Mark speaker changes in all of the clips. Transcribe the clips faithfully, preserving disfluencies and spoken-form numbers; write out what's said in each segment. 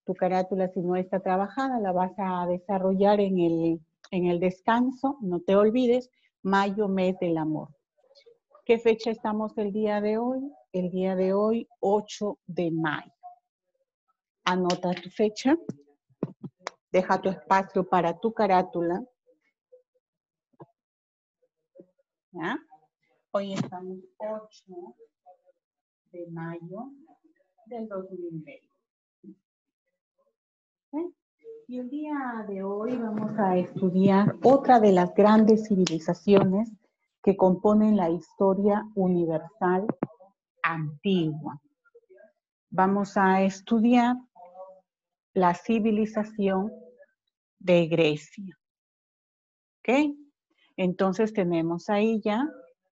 Speaker 1: Tu carátula, si no está trabajada, la vas a desarrollar en el, en el descanso. No te olvides, mayo, mes del amor. ¿Qué fecha estamos el día de hoy? El día de hoy, ocho de mayo. Anota tu fecha. Deja tu espacio para tu carátula. ¿Ya? Hoy estamos ocho de mayo del dos mil veinte. ¿Sí? Y el día de hoy vamos a estudiar otra de las grandes civilizaciones que componen la historia universal antigua. Vamos a estudiar la civilización de Grecia. ¿Ok? Entonces tenemos ahí ya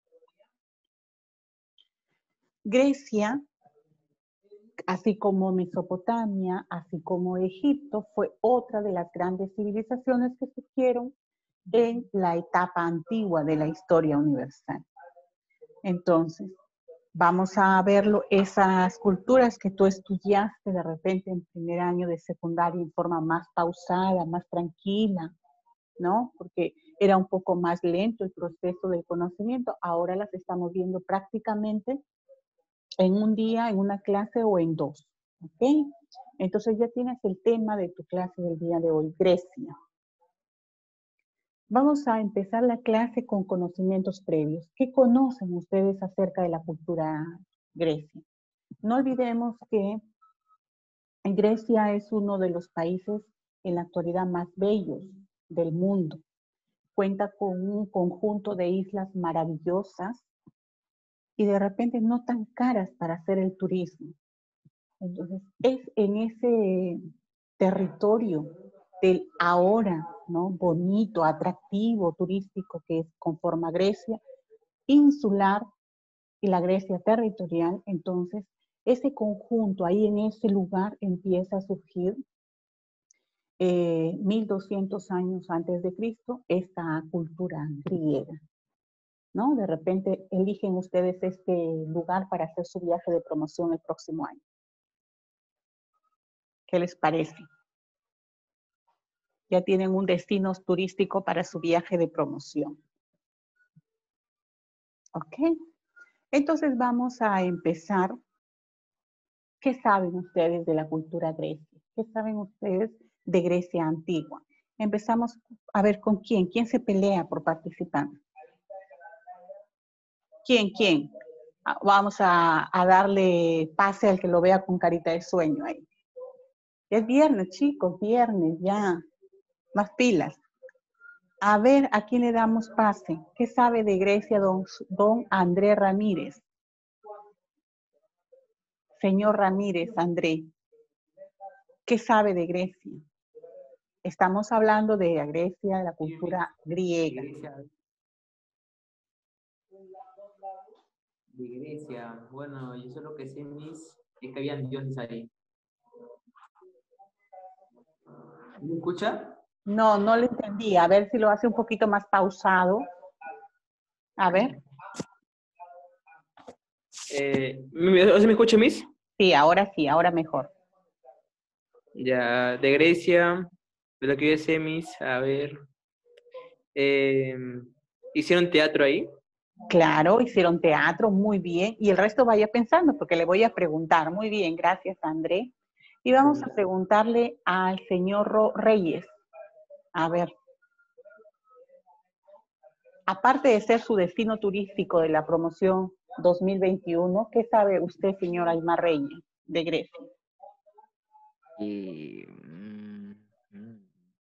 Speaker 1: Grecia, así como Mesopotamia, así como Egipto, fue otra de las grandes civilizaciones que surgieron en la etapa antigua de la historia universal. Entonces, vamos a verlo, esas culturas que tú estudiaste de repente en primer año de secundaria en forma más pausada, más tranquila, ¿no? Porque era un poco más lento el proceso del conocimiento. Ahora las estamos viendo prácticamente en un día, en una clase o en dos, ¿ok? Entonces ya tienes el tema de tu clase del día de hoy, Grecia. Vamos a empezar la clase con conocimientos previos. ¿Qué conocen ustedes acerca de la cultura grecia? No olvidemos que Grecia es uno de los países en la actualidad más bellos del mundo. Cuenta con un conjunto de islas maravillosas y de repente no tan caras para hacer el turismo. Entonces, es en ese territorio del ahora, ¿no? Bonito, atractivo, turístico que es conforma Grecia, insular y la Grecia territorial. Entonces, ese conjunto ahí en ese lugar empieza a surgir eh, mil doscientos años antes de Cristo, esta cultura griega, ¿no? De repente eligen ustedes este lugar para hacer su viaje de promoción el próximo año. ¿Qué les parece? Ya tienen un destino turístico para su viaje de promoción. ¿Ok? Entonces vamos a empezar. ¿Qué saben ustedes de la cultura grecia? ¿Qué saben ustedes de Grecia antigua? Empezamos a ver con quién. ¿Quién se pelea por participar? ¿Quién? ¿Quién? Vamos a, a darle pase al que lo vea con carita de sueño ahí. Es viernes, chicos, viernes, ya. Más pilas. A ver, ¿a quién le damos pase? ¿Qué sabe de Grecia don, don Andrés Ramírez? Señor Ramírez, André, ¿qué sabe de Grecia? Estamos hablando de la Grecia, de la cultura griega.
Speaker 2: De Grecia, bueno, yo solo que sé, mis, es que habían dioses ahí. ¿Me escucha?
Speaker 1: No, no lo entendí. A ver si lo hace un poquito más pausado. A ver.
Speaker 2: Eh, ¿me, ¿Se me escucha, mis?
Speaker 1: Sí, ahora sí, ahora mejor.
Speaker 2: Ya, de Grecia, de lo que yo sé, mis, a ver. Eh, ¿Hicieron teatro ahí?
Speaker 1: Claro, hicieron teatro, muy bien. Y el resto vaya pensando, porque le voy a preguntar. Muy bien, gracias, André. Y vamos a preguntarle al señor Reyes. A ver. Aparte de ser su destino turístico de la promoción dos mil veintiuno, ¿qué sabe usted, señor Aymar Reyes, de Grecia?
Speaker 3: Y, mm, mm.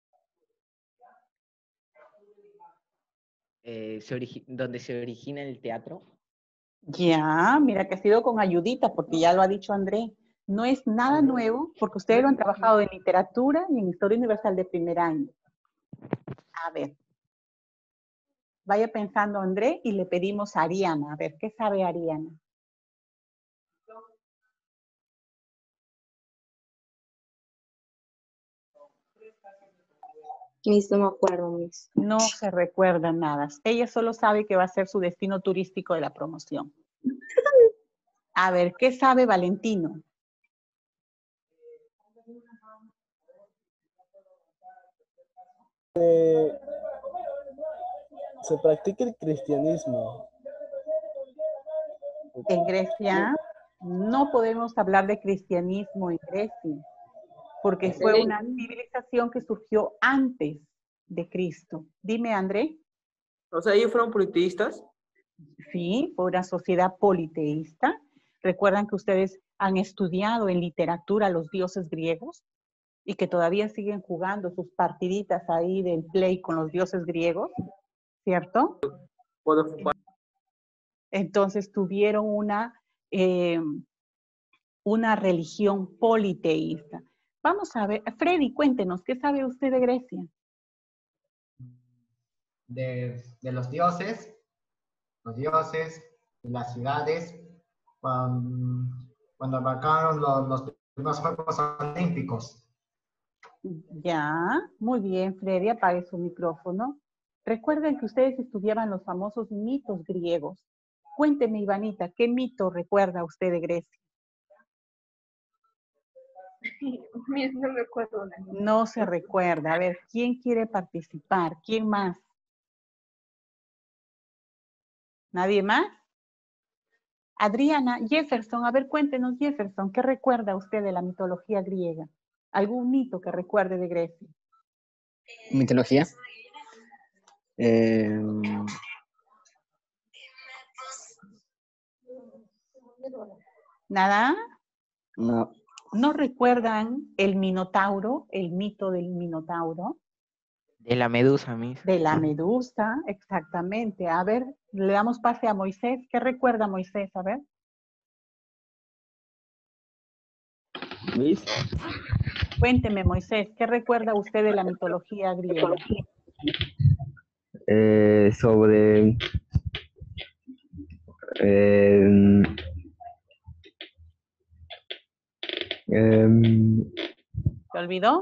Speaker 3: Eh, se origi- donde se origina el teatro.
Speaker 1: Ya, mira que ha sido con ayudita, porque ya lo ha dicho André. No es nada nuevo, porque ustedes lo han trabajado en literatura y en historia universal de primer año. A ver. Vaya pensando André y le pedimos a Ariana. A ver, ¿qué sabe Ariana?
Speaker 4: Miss, no me acuerdo, Miss.
Speaker 1: No se recuerda nada. Ella solo sabe que va a ser su destino turístico de la promoción. A ver, ¿qué sabe Valentino?
Speaker 5: Eh, se practica el cristianismo.
Speaker 1: En Grecia no podemos hablar de cristianismo en Grecia, porque fue una civilización que surgió antes de Cristo. Dime, André.
Speaker 2: O sea, ellos fueron politeístas.
Speaker 1: Sí, fue una sociedad politeísta. ¿Recuerdan que ustedes han estudiado en literatura los dioses griegos y que todavía siguen jugando sus partiditas ahí del play con los dioses griegos? ¿Cierto?
Speaker 2: Puedo jugar.
Speaker 1: Entonces tuvieron una, eh, una religión politeísta. Vamos a ver, Freddy, cuéntenos, ¿qué sabe usted de Grecia?
Speaker 6: De, de los dioses, los dioses, las ciudades, cuando, cuando abarcaron los, los primeros Juegos Olímpicos.
Speaker 1: Ya, muy bien, Freddy, apague su micrófono. Recuerden que ustedes estudiaban los famosos mitos griegos. Cuénteme, Ivanita, ¿qué mito recuerda usted de Grecia?
Speaker 4: No recuerdo la
Speaker 1: No se recuerda. A ver, ¿quién quiere participar? ¿Quién más? ¿Nadie más? Adriana, Jefferson, a ver, cuéntenos, Jefferson, ¿qué recuerda usted de la mitología griega? ¿Algún mito que recuerde de Grecia?
Speaker 7: Mitología. Eh,
Speaker 1: ¿Nada?
Speaker 7: no.
Speaker 1: ¿No recuerdan el Minotauro, el mito del Minotauro?
Speaker 3: De la medusa, Miss.
Speaker 1: De la medusa, exactamente. A ver, le damos pase a Moisés. ¿Qué recuerda Moisés? A ver.
Speaker 7: ¿Ves?
Speaker 1: Cuénteme, Moisés, ¿qué recuerda usted de la mitología griega?
Speaker 7: Eh, sobre eh, eh,
Speaker 1: ¿Se olvidó?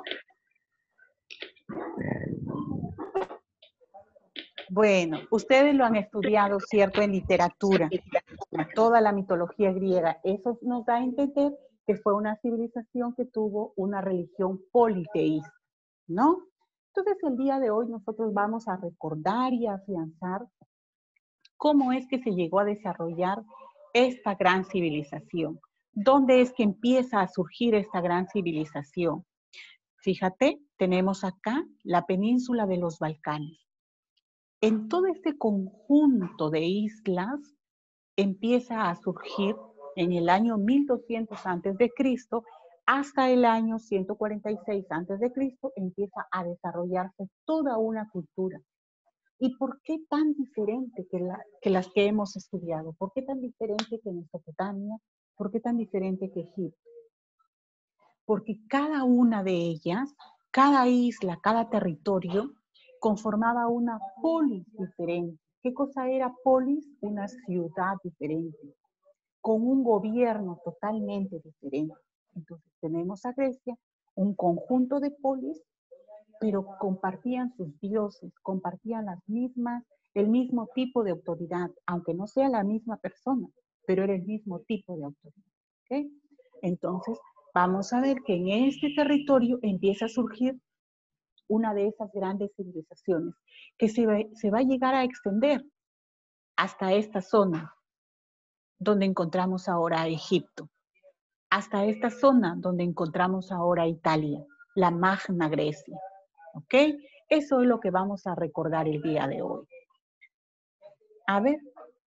Speaker 1: Bueno, ustedes lo han estudiado, ¿cierto?, en literatura, toda la mitología griega. Eso nos da a entender que fue una civilización que tuvo una religión politeísta, ¿no? Entonces, el día de hoy nosotros vamos a recordar y a afianzar cómo es que se llegó a desarrollar esta gran civilización. ¿Dónde es que empieza a surgir esta gran civilización? Fíjate, tenemos acá la península de los Balcanes. En todo este conjunto de islas empieza a surgir en el año mil doscientos antes de Cristo hasta el año ciento cuarenta y seis antes de Cristo empieza a desarrollarse toda una cultura. ¿Y por qué tan diferente que, la, que las que hemos estudiado? ¿Por qué tan diferente que Mesopotamia? ¿Por qué tan diferente que Egipto? Porque cada una de ellas, cada isla, cada territorio, conformaba una polis diferente. ¿Qué cosa era polis? Una ciudad diferente, con un gobierno totalmente diferente. Entonces tenemos a Grecia, un conjunto de polis, pero compartían sus dioses, compartían las mismas, el mismo tipo de autoridad, aunque no sea la misma persona, pero era el mismo tipo de autoridad. ¿Okay? Entonces, vamos a ver que en este territorio empieza a surgir una de esas grandes civilizaciones que se va, se va a llegar a extender hasta esta zona donde encontramos ahora a Egipto, hasta esta zona donde encontramos ahora a Italia, la Magna Grecia. ¿Ok? Eso es lo que vamos a recordar el día de hoy. A ver,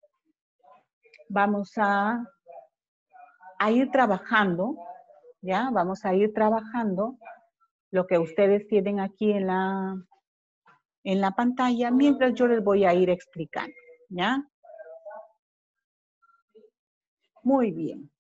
Speaker 1: vamos a, a ir trabajando, ¿ya? Vamos a ir trabajando lo que ustedes tienen aquí en la, en la pantalla, mientras yo les voy a ir explicando, ¿ya? Muy bien.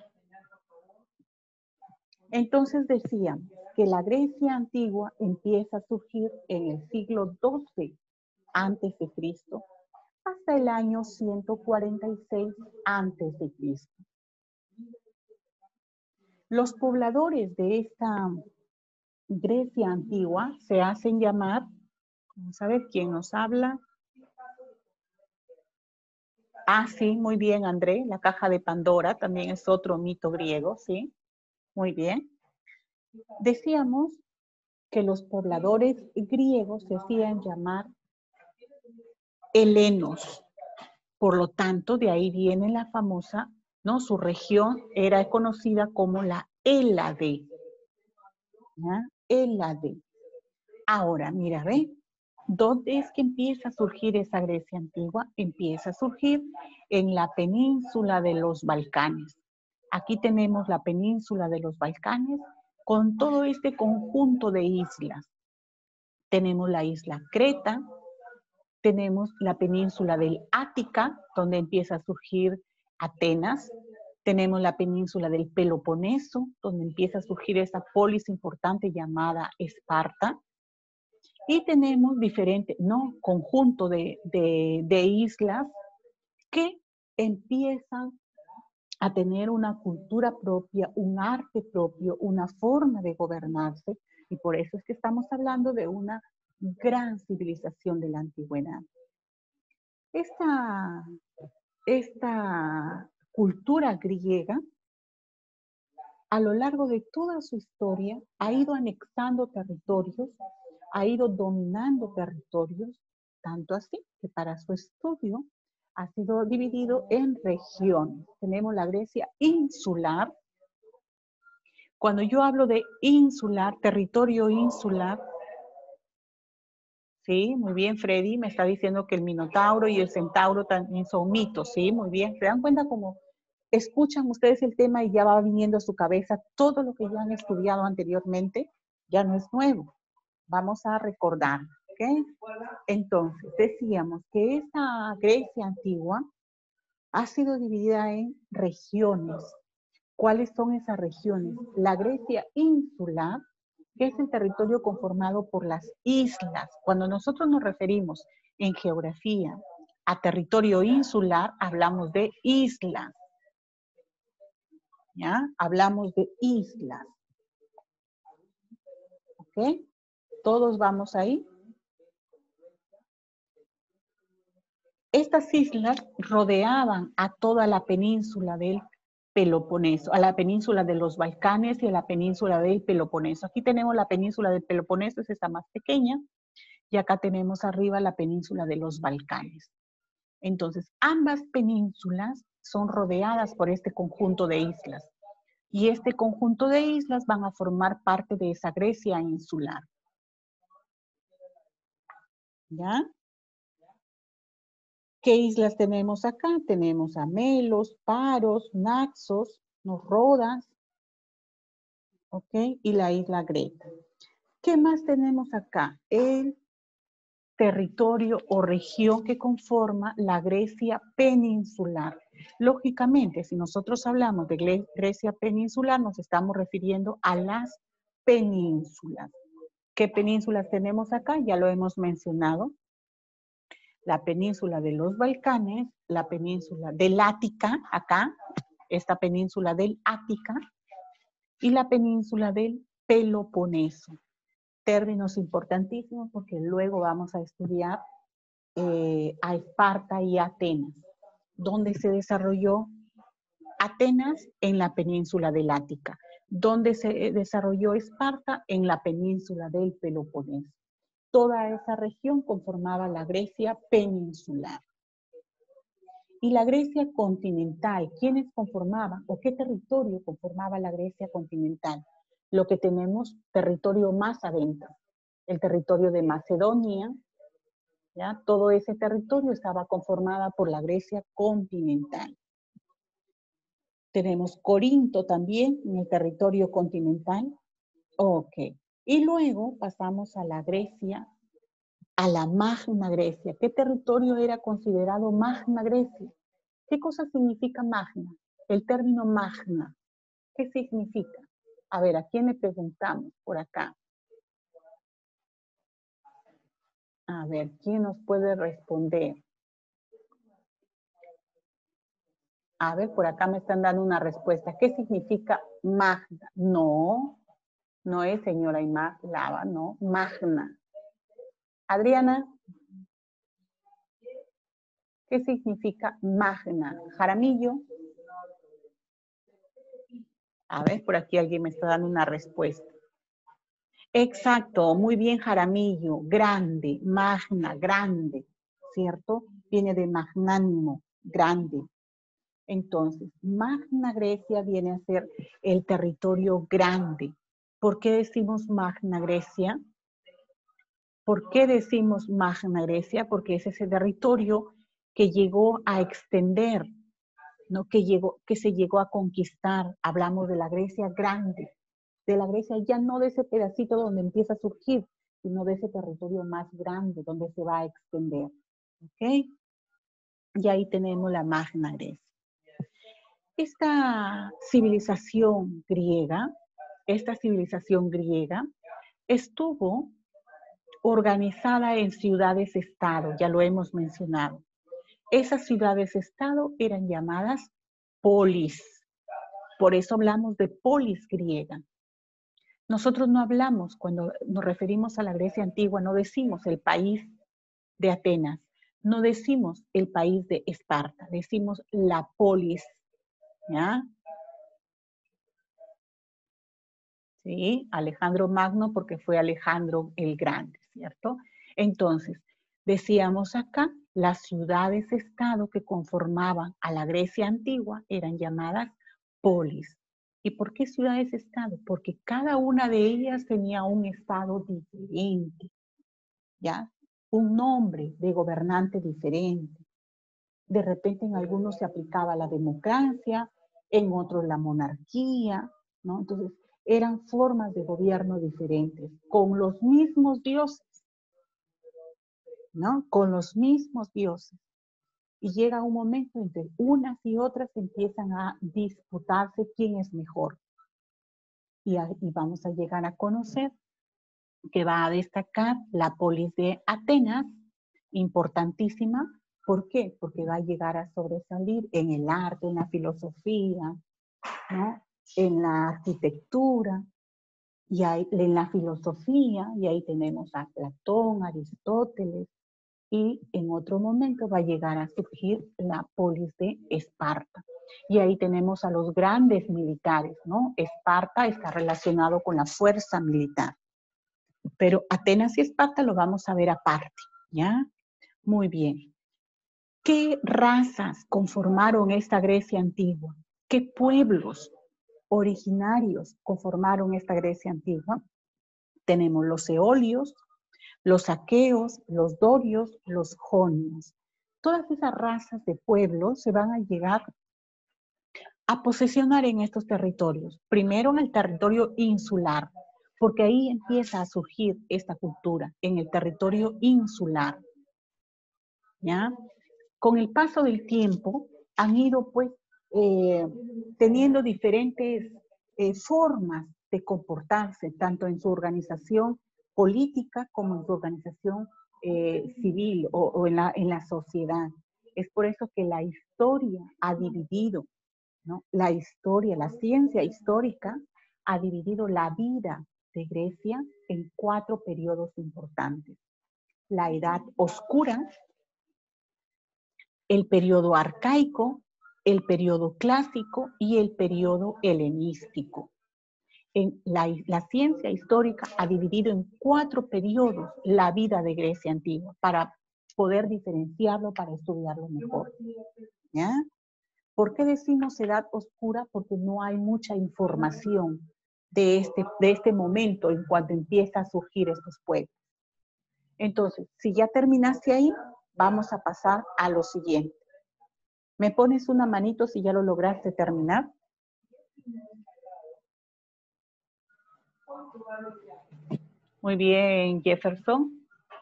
Speaker 1: Entonces decíamos que la Grecia antigua empieza a surgir en el siglo doce antes de Cristo hasta el año ciento cuarenta y seis antes de Cristo. Los pobladores de esta Grecia antigua se hacen llamar, vamos a ver quién nos habla. Ah, sí, muy bien, André, la caja de Pandora también es otro mito griego, ¿sí? Muy bien. Decíamos que los pobladores griegos se hacían llamar helenos. Por lo tanto, de ahí viene la famosa, ¿no? Su región era conocida como la Hélade. ¿Ya? Hélade. Ahora, mira, ¿ve? ¿Dónde es que empieza a surgir esa Grecia antigua? Empieza a surgir en la península de los Balcanes. Aquí tenemos la península de los Balcanes con todo este conjunto de islas. Tenemos la isla Creta, tenemos la península del Ática, donde empieza a surgir Atenas. Tenemos la península del Peloponeso, donde empieza a surgir esa polis importante llamada Esparta. Y tenemos diferentes, ¿no? Conjunto de, de, de islas que empiezan a tener una cultura propia, un arte propio, una forma de gobernarse. Y por eso es que estamos hablando de una gran civilización de la antigüedad. Esta, esta cultura griega, a lo largo de toda su historia, ha ido anexando territorios, ha ido dominando territorios, tanto así que para su estudio ha sido dividido en regiones. Tenemos la Grecia insular. Cuando yo hablo de insular, territorio insular, sí, muy bien, Freddy, me está diciendo que el Minotauro y el Centauro también son mitos, sí, muy bien. ¿Se dan cuenta cómo escuchan ustedes el tema y ya va viniendo a su cabeza todo lo que ya han estudiado anteriormente? Ya no es nuevo. Vamos a recordar, ¿ok? Entonces, decíamos que esa Grecia antigua ha sido dividida en regiones. ¿Cuáles son esas regiones? La Grecia insular, que es el territorio conformado por las islas. Cuando nosotros nos referimos en geografía a territorio insular, hablamos de islas. ¿Ya? Hablamos de islas. ¿Ok? ¿Todos vamos ahí? Estas islas rodeaban a toda la península del Peloponeso, a la península de los Balcanes y a la península del Peloponeso. Aquí tenemos la península del Peloponeso, es esta más pequeña, y acá tenemos arriba la península de los Balcanes. Entonces, ambas penínsulas son rodeadas por este conjunto de islas, y este conjunto de islas van a formar parte de esa Grecia insular. ¿Ya? ¿Qué islas tenemos acá? Tenemos a Melos, Paros, Naxos, ¿no? Rodas, ¿ok? Y la isla Creta. ¿Qué más tenemos acá? El territorio o región que conforma la Grecia peninsular. Lógicamente, si nosotros hablamos de Grecia peninsular, nos estamos refiriendo a las penínsulas. ¿Qué penínsulas tenemos acá? Ya lo hemos mencionado. La península de los Balcanes, la península del Ática, acá, esta península del Ática, y la península del Peloponeso. Términos importantísimos porque luego vamos a estudiar eh, a Esparta y Atenas. ¿Dónde se desarrolló Atenas? En la península del Ática. ¿Dónde se desarrolló Esparta? En la península del Peloponeso. Toda esa región conformaba la Grecia peninsular. Y la Grecia continental, ¿quiénes conformaban o qué territorio conformaba la Grecia continental? Lo que tenemos territorio más adentro, el territorio de Macedonia, ¿ya? Todo ese territorio estaba conformado por la Grecia continental. Tenemos Corinto también en el territorio continental. Ok. Y luego pasamos a la Grecia, a la Magna Grecia. ¿Qué territorio era considerado Magna Grecia? ¿Qué cosa significa Magna? El término Magna. ¿Qué significa? A ver, ¿a quién le preguntamos por acá? A ver, ¿quién nos puede responder? A ver, por acá me están dando una respuesta. ¿Qué significa Magna? No, no es señora Imá Lava, no, Magna. Adriana, ¿qué significa Magna? Jaramillo. A ver, por aquí alguien me está dando una respuesta. Exacto, muy bien, Jaramillo, grande, magna, grande, ¿cierto? Viene de magnánimo, grande. Entonces, Magna Grecia viene a ser el territorio grande. ¿Por qué decimos Magna Grecia? ¿Por qué decimos Magna Grecia? Porque es ese territorio que llegó a extender, ¿no? que, llegó, que se llegó a conquistar. Hablamos de la Grecia grande, de la Grecia ya no de ese pedacito donde empieza a surgir, sino de ese territorio más grande donde se va a extender. ¿Ok? Y ahí tenemos la Magna Grecia. Esta civilización griega, esta civilización griega estuvo organizada en ciudades-estado, ya lo hemos mencionado. Esas ciudades-estado eran llamadas polis. Por eso hablamos de polis griega. Nosotros no hablamos, cuando nos referimos a la Grecia antigua, no decimos el país de Atenas, no decimos el país de Esparta, decimos la polis. ¿Ya? Sí, Alejandro Magno porque fue Alejandro el Grande, ¿cierto? Entonces, decíamos acá, las ciudades-estado que conformaban a la Grecia antigua eran llamadas polis. ¿Y por qué ciudades-estado? Porque cada una de ellas tenía un estado diferente, ¿ya? Un nombre de gobernante diferente. De repente en algunos se aplicaba la democracia, en otros la monarquía, ¿no? Entonces, eran formas de gobierno diferentes, con los mismos dioses, ¿no? Con los mismos dioses. Y llega un momento en que unas y otras empiezan a disputarse quién es mejor. Y, a, y vamos a llegar a conocer que va a destacar la polis de Atenas, importantísima. ¿Por qué? Porque va a llegar a sobresalir en el arte, en la filosofía, ¿no? En la arquitectura, y ahí, en la filosofía, y ahí tenemos a Platón, Aristóteles, y en otro momento va a llegar a surgir la polis de Esparta. Y ahí tenemos a los grandes militares, ¿no? Esparta está relacionado con la fuerza militar. Pero Atenas y Esparta lo vamos a ver aparte, ¿ya? Muy bien. ¿Qué razas conformaron esta Grecia antigua? ¿Qué pueblos originarios conformaron esta Grecia antigua? Tenemos los eolios, los aqueos, los dorios, los jonios. Todas esas razas de pueblos se van a llegar a posesionar en estos territorios. Primero en el territorio insular, porque ahí empieza a surgir esta cultura, en el territorio insular. ¿Ya? Con el paso del tiempo han ido pues eh, teniendo diferentes eh, formas de comportarse, tanto en su organización política como en su organización eh, civil o, o en, la, en la sociedad. Es por eso que la historia ha dividido, ¿no? La historia, la ciencia histórica ha dividido la vida de Grecia en cuatro periodos importantes. La Edad Oscura, el periodo arcaico, el periodo clásico y el periodo helenístico. En la, la ciencia histórica ha dividido en cuatro periodos la vida de Grecia antigua para poder diferenciarlo, para estudiarlo mejor. ¿Ya? ¿Por qué decimos edad oscura? Porque no hay mucha información de este, de este momento en cuanto empieza a surgir estos pueblos. Entonces, si ya terminaste ahí, vamos a pasar a lo siguiente. ¿Me pones una manito si ya lo lograste terminar? Muy bien, Jefferson.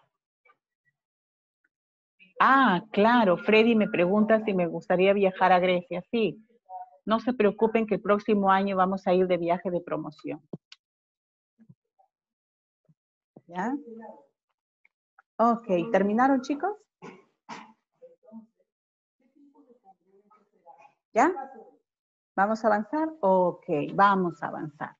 Speaker 1: Ah, claro, Freddy me pregunta si me gustaría viajar a Grecia. Sí, no se preocupen que el próximo año vamos a ir de viaje de promoción. ¿Ya? Ok, ¿terminaron, chicos? ¿Ya? ¿Vamos a avanzar? Ok, vamos a avanzar.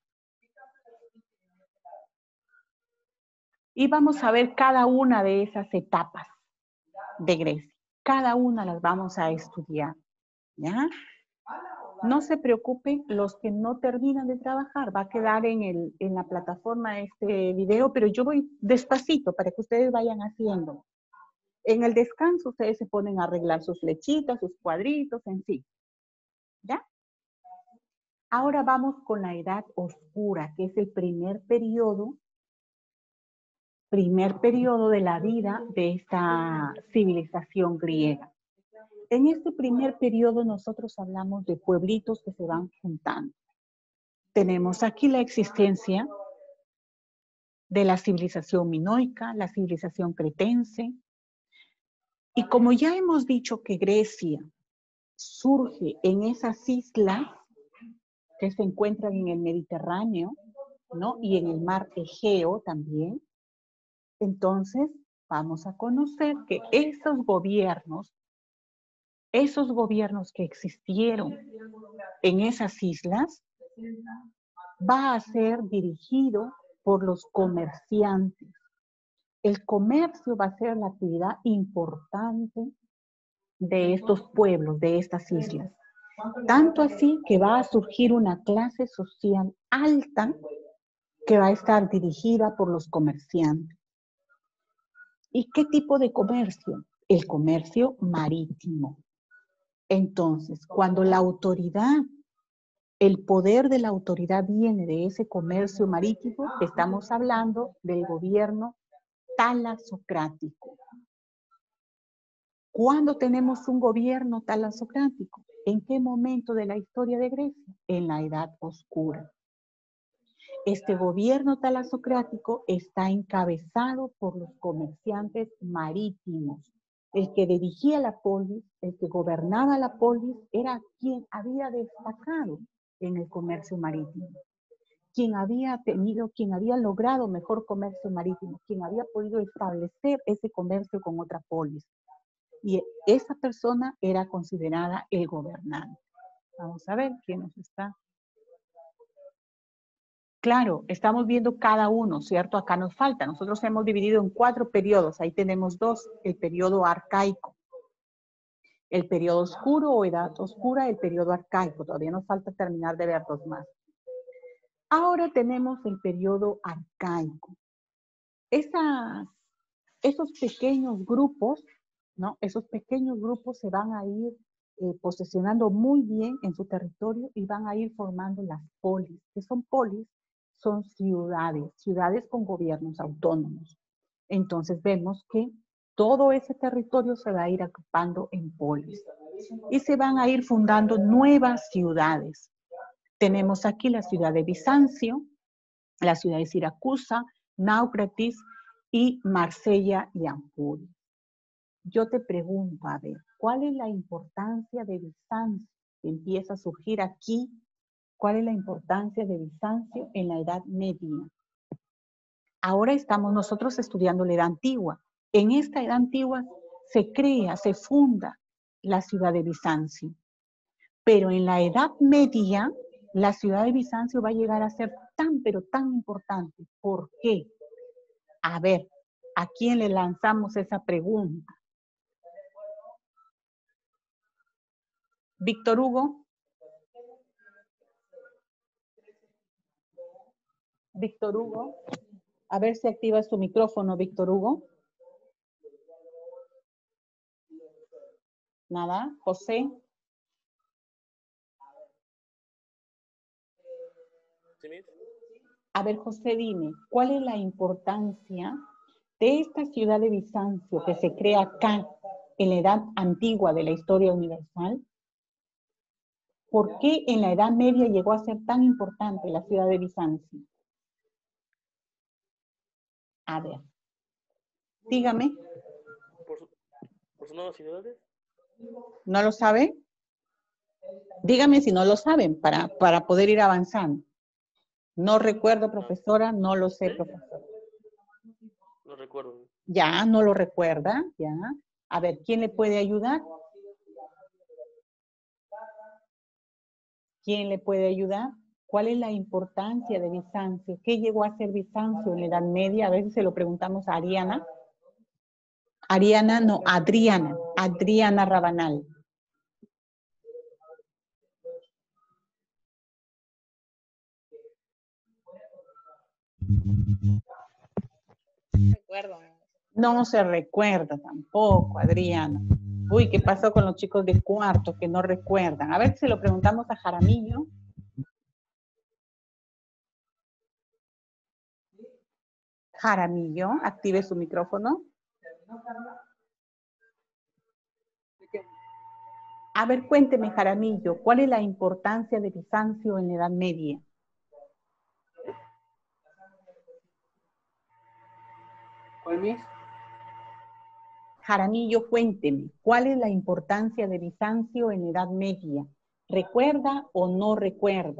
Speaker 1: Y vamos a ver cada una de esas etapas de Grecia. Cada una las vamos a estudiar. ¿Ya? No se preocupen los que no terminan de trabajar, va a quedar en, el, en la plataforma este video, pero yo voy despacito para que ustedes vayan haciendo. En el descanso ustedes se ponen a arreglar sus flechitas, sus cuadritos, en sí. ¿Ya? Ahora vamos con la Edad Oscura, que es el primer periodo, primer periodo de la vida de esta civilización griega. En este primer periodo nosotros hablamos de pueblitos que se van juntando. Tenemos aquí la existencia de la civilización minoica, la civilización cretense. Y como ya hemos dicho que Grecia surge en esas islas que se encuentran en el Mediterráneo, ¿no? Y en el mar Egeo también, entonces vamos a conocer que esos gobiernos Esos gobiernos que existieron en esas islas va a ser dirigido por los comerciantes. El comercio va a ser la actividad importante de estos pueblos, de estas islas. Tanto así que va a surgir una clase social alta que va a estar dirigida por los comerciantes. ¿Y qué tipo de comercio? El comercio marítimo. Entonces, cuando la autoridad, el poder de la autoridad viene de ese comercio marítimo, estamos hablando del gobierno talasocrático. ¿Cuándo tenemos un gobierno talasocrático? ¿En qué momento de la historia de Grecia? En la Edad Oscura. Este gobierno talasocrático está encabezado por los comerciantes marítimos. El que dirigía la polis, el que gobernaba la polis, era quien había destacado en el comercio marítimo. Quien había tenido, quien había logrado mejor comercio marítimo, quien había podido establecer ese comercio con otra polis. Y esa persona era considerada el gobernante. Vamos a ver quién nos está. Claro, estamos viendo cada uno, ¿cierto? Acá nos falta. Nosotros hemos dividido en cuatro periodos. Ahí tenemos dos. El periodo arcaico, el periodo oscuro o edad oscura, el periodo arcaico. Todavía nos falta terminar de ver dos más. Ahora tenemos el periodo arcaico. Esas, esos pequeños grupos, ¿no? Esos pequeños grupos se van a ir eh, posesionando muy bien en su territorio y van a ir formando las polis. ¿Qué son polis? Son ciudades, ciudades con gobiernos autónomos. Entonces vemos que todo ese territorio se va a ir agrupando en polis y se van a ir fundando nuevas ciudades. Tenemos aquí la ciudad de Bizancio, la ciudad de Siracusa, Náucratis y Marsella y Ampuria. Yo te pregunto, a ver, ¿cuál es la importancia de Bizancio que empieza a surgir aquí? ¿Cuál es la importancia de Bizancio en la Edad Media? Ahora estamos nosotros estudiando la Edad Antigua. En esta Edad Antigua se crea, se funda la ciudad de Bizancio. Pero en la Edad Media, la ciudad de Bizancio va a llegar a ser tan, pero tan importante. ¿Por qué? A ver, ¿a quién le lanzamos esa pregunta? Víctor Hugo. Víctor Hugo. A ver si activas tu micrófono, Víctor Hugo. Nada. José. A ver, José, dime, ¿cuál es la importancia de esta ciudad de Bizancio que se crea acá en la Edad Antigua de la historia universal? ¿Por qué en la Edad Media llegó a ser tan importante la ciudad de Bizancio? A ver, dígame.
Speaker 8: ¿Por, su, por sus nuevas ciudades?
Speaker 1: ¿No lo sabe? Dígame si no lo saben para, para poder ir avanzando. No recuerdo, profesora, no lo sé, profesora.
Speaker 8: No recuerdo.
Speaker 1: Ya, no lo recuerda, ya. A ver, ¿quién le puede ayudar? ¿Quién le puede ayudar? ¿Cuál es la importancia de Bizancio? ¿Qué llegó a ser Bizancio en la Edad Media? A veces se lo preguntamos a Ariana. Ariana, no, Adriana. Adriana Rabanal.
Speaker 4: Recuerdo.
Speaker 1: No se recuerda tampoco, Adriana. Uy, ¿qué pasó con los chicos de cuarto que no recuerdan? A ver si lo preguntamos a Jaramillo. Jaramillo, active su micrófono. A ver, cuénteme, Jaramillo, ¿cuál es la importancia de Bizancio en la Edad Media?
Speaker 9: ¿Cuál, Miss?
Speaker 1: Jaramillo, cuénteme, ¿cuál es la importancia de Bizancio en la Edad Media? ¿Recuerda o no recuerda?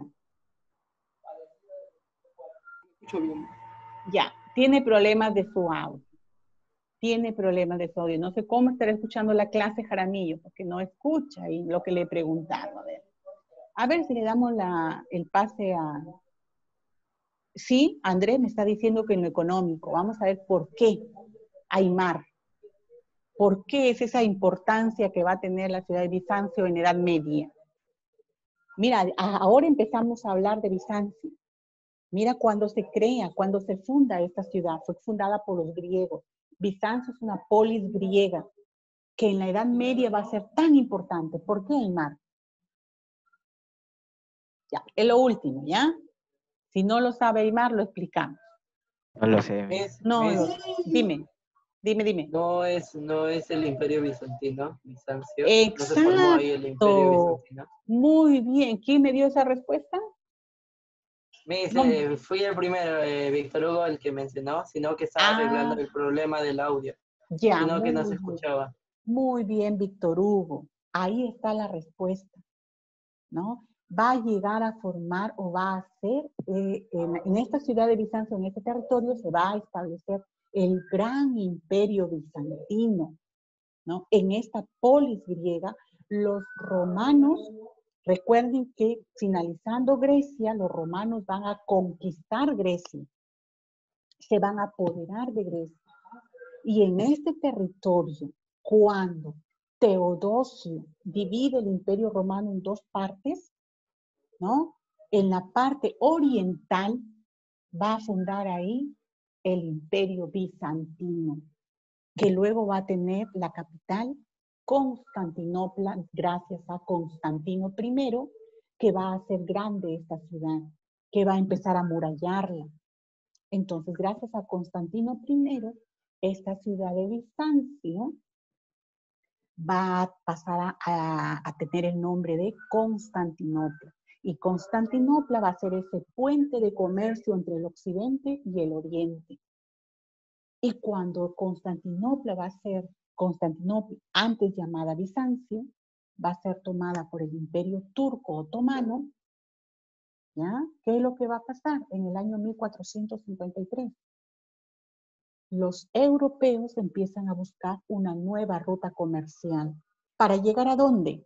Speaker 9: Escucho bien.
Speaker 1: Ya, tiene problemas de su audio. Tiene problemas de su audio. No sé cómo estará escuchando la clase Jaramillo, porque no escucha y lo que le he preguntado. A ver, a ver si le damos la, el pase a... Sí, Andrés me está diciendo que en lo económico. Vamos a ver por qué. Aymar. ¿Por qué es esa importancia que va a tener la ciudad de Bizancio en Edad Media? Mira, ahora empezamos a hablar de Bizancio. Mira cuando se crea, cuando se funda esta ciudad. Fue fundada por los griegos. Bizancio es una polis griega que en la Edad Media va a ser tan importante. ¿Por qué, Aymar? Ya, es lo último, ¿ya? Si no lo sabe Aymar, lo explicamos.
Speaker 3: No lo sé. Miss.
Speaker 9: Es,
Speaker 1: No,
Speaker 9: es-
Speaker 1: dime, dime, dime.
Speaker 9: no, es, no es el Imperio Bizantino, Bizancio. No se formó ahí el Imperio
Speaker 1: Exacto.
Speaker 9: Bizantino.
Speaker 1: Muy bien. ¿Quién me dio esa respuesta?
Speaker 9: Miss,
Speaker 1: No.
Speaker 9: eh, fui el primero, eh, Víctor Hugo, el que mencionó, sino que estaba arreglando
Speaker 1: Ah,
Speaker 9: el problema del audio,
Speaker 1: ya,
Speaker 9: sino que no se
Speaker 1: muy bien.
Speaker 9: escuchaba.
Speaker 1: Muy bien, Víctor Hugo. Ahí está la respuesta, ¿no? Va a llegar a formar o va a ser, eh, en, en esta ciudad de Bizancio, en este territorio, se va a establecer el gran imperio bizantino, ¿no? En esta polis griega, los romanos, recuerden que finalizando Grecia, los romanos van a conquistar Grecia, se van a apoderar de Grecia. Y en este territorio, cuando Teodosio divide el imperio romano en dos partes, ¿no? En la parte oriental va a fundar ahí el imperio bizantino, que luego va a tener la capital Constantinopla, gracias a Constantino primero, que va a hacer grande esta ciudad, que va a empezar a amurallarla. Entonces, gracias a Constantino primero, esta ciudad de Bizancio va a pasar a, a, a tener el nombre de Constantinopla. Y Constantinopla va a ser ese puente de comercio entre el occidente y el oriente. Y cuando Constantinopla va a ser, Constantinopla, antes llamada Bizancio, va a ser tomada por el imperio turco otomano, ¿ya? ¿Qué es lo que va a pasar en el año mil cuatrocientos cincuenta y tres? Los europeos empiezan a buscar una nueva ruta comercial. ¿Para llegar a dónde?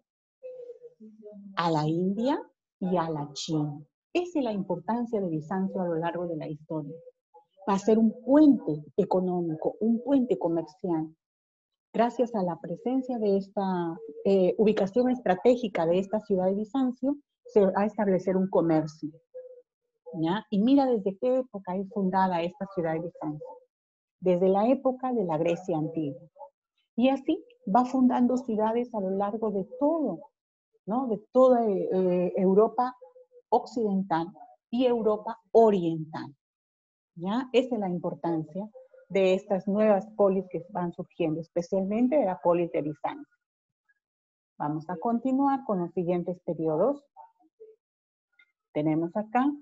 Speaker 1: A la India y a la China. Esa es la importancia de Bizancio a lo largo de la historia. Va a ser un puente económico, un puente comercial. Gracias a la presencia de esta eh, ubicación estratégica de esta ciudad de Bizancio, se va a establecer un comercio, ¿ya? Y mira desde qué época es fundada esta ciudad de Bizancio. Desde la época de la Grecia antigua. Y así va fundando ciudades a lo largo de todo, ¿no? De toda eh, Europa occidental y Europa oriental. ¿Ya? Esa es la importancia de estas nuevas polis que van surgiendo, especialmente de la polis de Bizancio. Vamos a continuar con los siguientes periodos. Tenemos acá,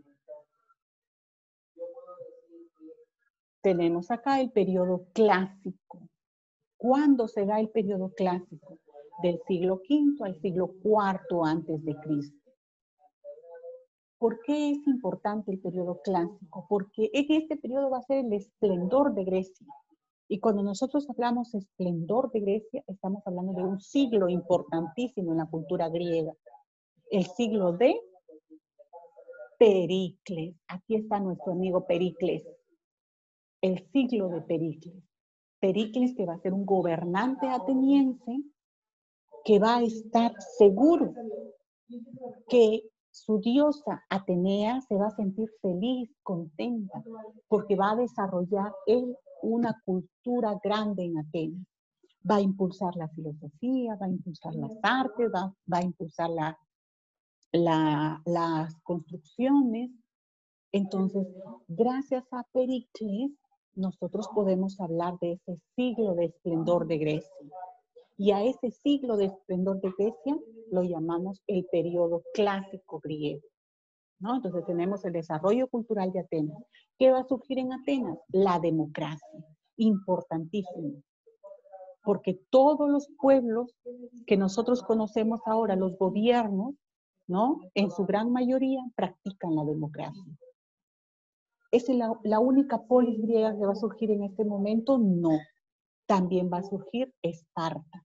Speaker 1: tenemos acá el periodo clásico. ¿Cuándo se da el periodo clásico? Del siglo quinto al siglo cuarto antes de Cristo. ¿Por qué es importante el periodo clásico? Porque en este periodo va a ser el esplendor de Grecia. Y cuando nosotros hablamos de esplendor de Grecia, estamos hablando de un siglo importantísimo en la cultura griega. El siglo de Pericles. Aquí está nuestro amigo Pericles. El siglo de Pericles. Pericles, que va a ser un gobernante ateniense, que va a estar seguro que su diosa Atenea se va a sentir feliz, contenta, porque va a desarrollar él una cultura grande en Atenas. Va a impulsar la filosofía, va a impulsar las artes, va, va a impulsar la, la, las construcciones. Entonces, gracias a Pericles, nosotros podemos hablar de ese siglo de esplendor de Grecia. Y a ese siglo de esplendor de Grecia lo llamamos el periodo clásico griego, ¿no? Entonces tenemos el desarrollo cultural de Atenas. ¿Qué va a surgir en Atenas? La democracia, importantísimo. Porque todos los pueblos que nosotros conocemos ahora, los gobiernos, ¿no? En su gran mayoría practican la democracia. ¿Es la, la única polis griega que va a surgir en este momento? No. También va a surgir Esparta.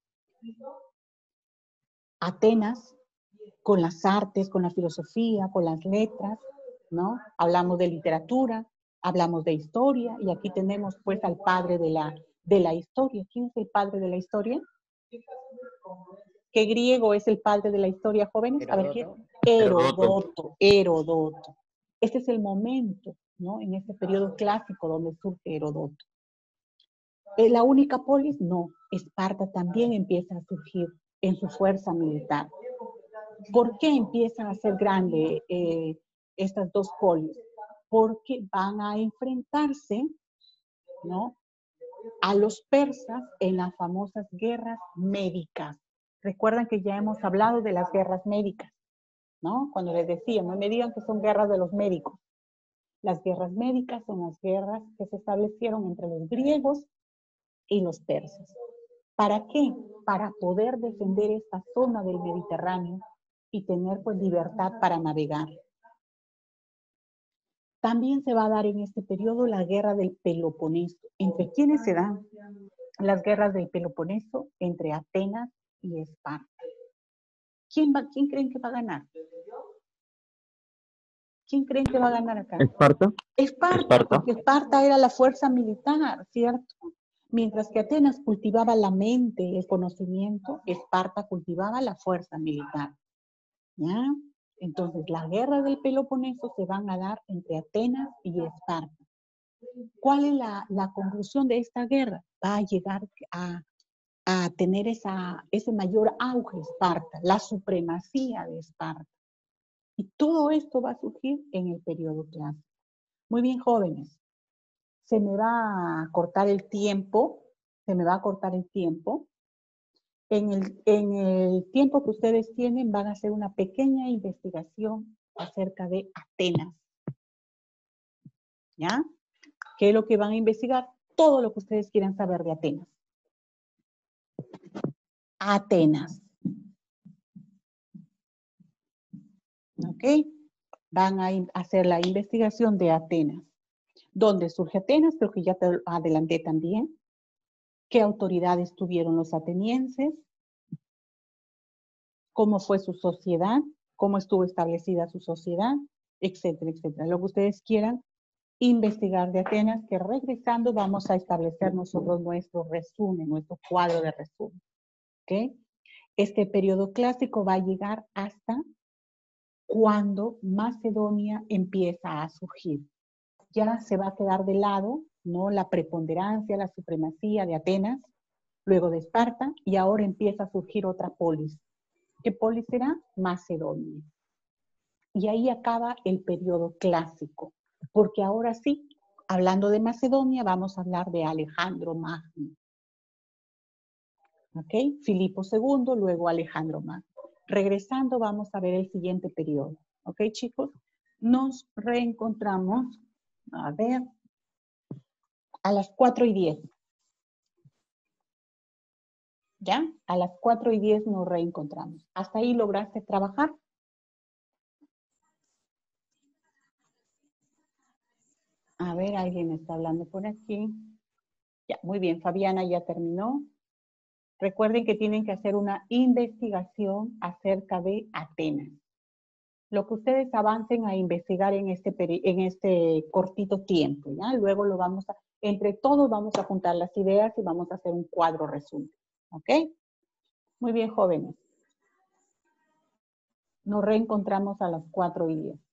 Speaker 1: Atenas, con las artes, con la filosofía, con las letras, ¿no? Hablamos de literatura, hablamos de historia, y aquí tenemos pues al padre de la, de la historia. ¿Quién es el padre de la historia? ¿Qué griego es el padre de la historia, jóvenes? A ver, ¿quién? Heródoto, Heródoto. Este es el momento, ¿no? En este periodo clásico donde surge Heródoto. ¿Es la única polis? No. Esparta también empieza a surgir en su fuerza militar. ¿Por qué empiezan a ser grandes eh, estas dos polis? Porque van a enfrentarse, ¿no?, a los persas en las famosas guerras médicas. Recuerdan que ya hemos hablado de las guerras médicas, ¿no? Cuando les decía, no me digan que son guerras de los médicos. Las guerras médicas son las guerras que se establecieron entre los griegos y los persas. ¿Para qué? Para poder defender esta zona del Mediterráneo y tener pues libertad para navegar. También se va a dar en este periodo la guerra del Peloponeso. ¿Entre quiénes se dan las guerras del Peloponeso? Entre Atenas y Esparta. ¿Quién, va, ¿Quién creen que va a ganar? ¿Quién creen que va a ganar acá?
Speaker 7: ¿Esparta?
Speaker 1: Esparta, Esparta, porque Esparta era la fuerza militar, ¿cierto? Mientras que Atenas cultivaba la mente, el conocimiento, Esparta cultivaba la fuerza militar. ¿Ya? Entonces, las guerras del Peloponeso se van a dar entre Atenas y Esparta. ¿Cuál es la, la conclusión de esta guerra? Va a llegar a, a tener esa, ese mayor auge Esparta, la supremacía de Esparta. Y todo esto va a surgir en el periodo clásico. Muy bien, jóvenes. Se me va a cortar el tiempo, se me va a cortar el tiempo. En el, en el tiempo que ustedes tienen van a hacer una pequeña investigación acerca de Atenas. ¿Ya? ¿Qué es lo que van a investigar? Todo lo que ustedes quieran saber de Atenas. Atenas. ¿Ok? Van a hacer la investigación de Atenas. ¿Dónde surge Atenas? Creo que ya te adelanté también. ¿Qué autoridades tuvieron los atenienses? ¿Cómo fue su sociedad? ¿Cómo estuvo establecida su sociedad? Etcétera, etcétera. Lo que ustedes quieran investigar de Atenas, que regresando vamos a establecer nosotros nuestro resumen, nuestro cuadro de resumen. ¿Ok? Este periodo clásico va a llegar hasta cuando Macedonia empieza a surgir. Ya se va a quedar de lado, ¿no?, la preponderancia, la supremacía de Atenas, luego de Esparta, y ahora empieza a surgir otra polis. ¿Qué polis será? Macedonia. Y ahí acaba el periodo clásico, porque ahora sí, hablando de Macedonia, vamos a hablar de Alejandro Magno. ¿Ok? Filipo segundo, luego Alejandro Magno. Regresando, vamos a ver el siguiente periodo. ¿Ok, chicos? Nos reencontramos, a ver, a las cuatro y diez. ¿Ya? A las cuatro y diez nos reencontramos. ¿Hasta ahí lograste trabajar? A ver, alguien está hablando por aquí. Ya, muy bien, Fabiana ya terminó. Recuerden que tienen que hacer una investigación acerca de Atenas. Lo que ustedes avancen a investigar en este, en este cortito tiempo, ¿ya? Luego lo vamos a, entre todos vamos a juntar las ideas y vamos a hacer un cuadro resumen, ¿ok? Muy bien, jóvenes. Nos reencontramos a las cuatro y diez.